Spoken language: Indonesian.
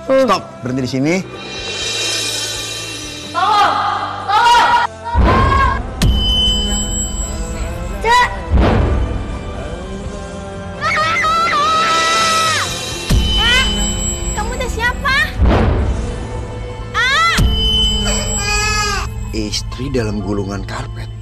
Stop, berhenti di sini. Tolong! Tolong! Cek. Kamu teh siapa? Istri dalam gulungan karpet.